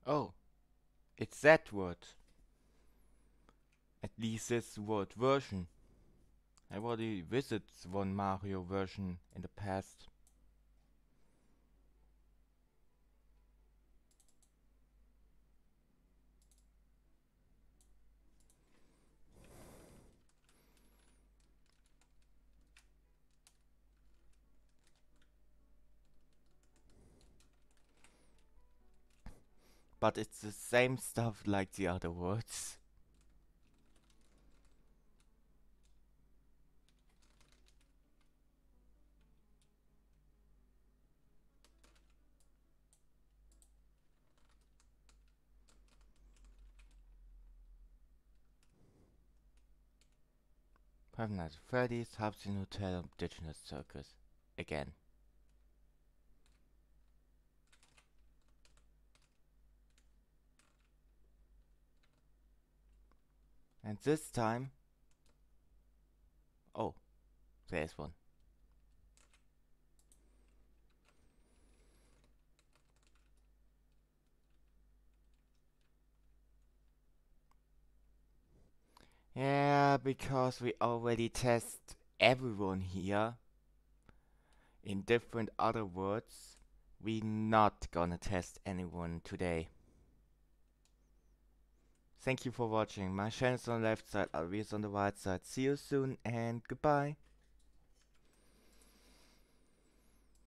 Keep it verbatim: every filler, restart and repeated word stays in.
Oh, it's that word. At least this word version. I already visited one Mario version in the past. But it's the same stuff like the other words. Five Nights at Freddy's, Housing Hotel, Digital Circus. Again. And this time... Oh, there's one. Yeah, because we already test everyone here in different other words. We not gonna test anyone today. Thank you for watching. My channel's on the left side, Avis on the right side. See you soon and goodbye.